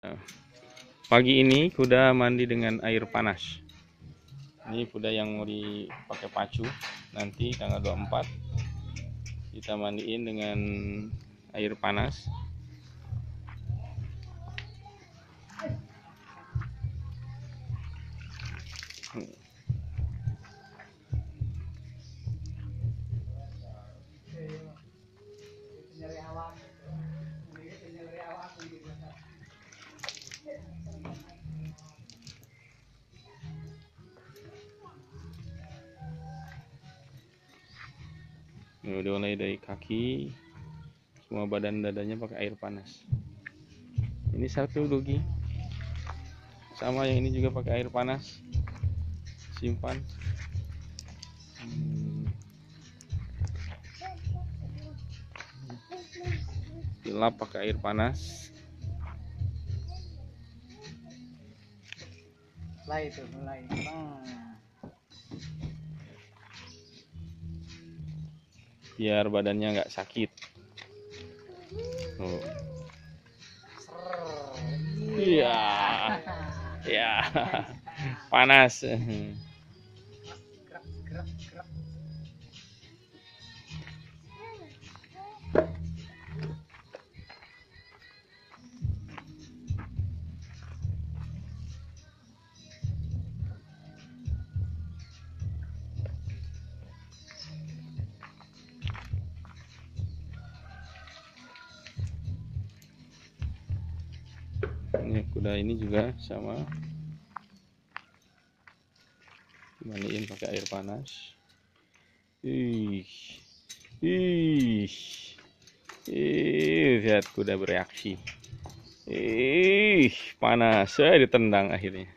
Pagi ini kuda mandi dengan air panas. Ini kuda yang mau dipakai pacu. Nanti tanggal 24 kita mandiin dengan air panas. Udah mulai dari kaki, semua badan dadanya pakai air panas. Ini satu dogi, sama yang ini juga pakai air panas. Simpan. Dilap pakai air panas. Mulai. Biar badannya nggak sakit. Oh. Iya, ya, panas. Gerak. Ini kuda ini juga sama, dimandiin pakai air panas. Lihat kuda bereaksi. Panas, saya ditendang akhirnya.